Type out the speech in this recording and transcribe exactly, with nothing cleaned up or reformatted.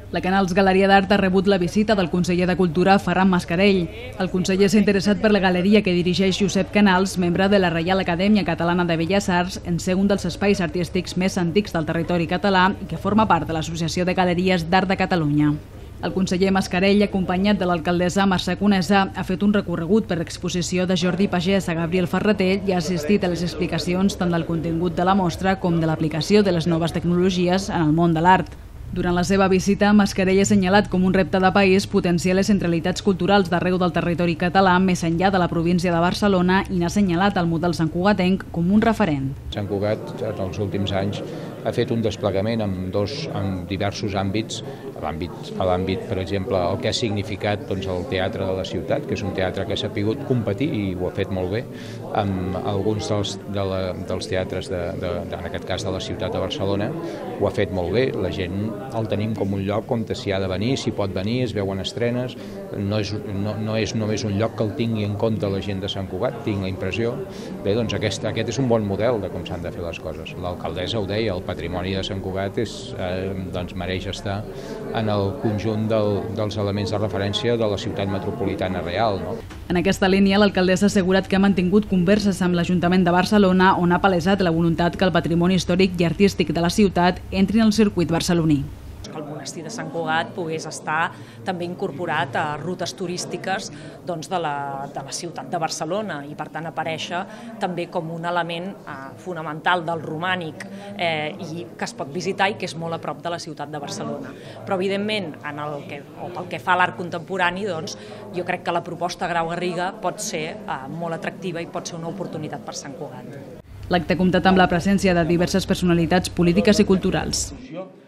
La Canals Galeria d'Art ha rebut la visita del conseller de Cultura, Ferran Mascarell. El conseller s'ha interessat per la galeria que dirigeix Josep Canals, membre de la Reial Acadèmia Catalana de Belles Arts, en ser un dels espais artístics més antics del territori català i que forma part de l'Associació de Galeries d'Art de Catalunya. El conseller Mascarell, acompanyat de l'alcaldessa Mercè Conesa, ha fet un recorregut per l'exposició de Jordi Pagès a Gabriel Ferrater i ha assistit a les explicacions tant del contingut de la mostra com de l'aplicació de les noves tecnologies en el món de l'art. Durant la seva visita, Mascarell ha assenyalat com un repte de país potenciar les centralitats culturals d'arreu del territori català més enllà de la província de Barcelona i n'ha assenyalat el model santcugatenc com un referent. Sant Cugat, en els últims anys, ha fet un desplegament en, dos, en diversos àmbits, a l'àmbit, per exemple, el que ha significat doncs, el teatre de la ciutat, que és un teatre que s'ha pogut competir i ho ha fet molt bé, amb alguns dels, de la, dels teatres, de, de, en aquest cas de la ciutat de Barcelona, ho ha fet molt bé, la gent el tenim com un lloc on s'hi ha de venir, s'hi pot venir, es veuen estrenes, no és, no, no és només un lloc que el tingui en compte la gent de Sant Cugat, tinc la impressió. Bé, doncs aquest, aquest és un bon model de com s'han de fer les coses. L'alcaldessa ho deia, el patrimoni de Sant Cugat és, eh, doncs mereix estar en el conjunt del, dels elements de referència de la ciutat metropolitana real. No? En aquesta línia, l'alcaldessa ha assegurat que ha mantingut converses amb l'Ajuntament de Barcelona on ha palesat la voluntat que el patrimoni històric i artístic de la ciutat entri en el circuit barceloní. Que el monestir de Sant Cugat pogués estar també incorporat a rutes turístiques doncs, de, la, de la ciutat de Barcelona i per tant aparèixer també com un element eh, fonamental del romànic eh, i que es pot visitar i que és molt a prop de la ciutat de Barcelona. Però evidentment, en el que, o pel que fa a l'art contemporani, doncs, jo crec que la proposta Grau Garriga pot ser eh, molt atractiva i pot ser una oportunitat per Sant Cugat. L'acte ha comptat amb la presència de diverses personalitats polítiques i culturals.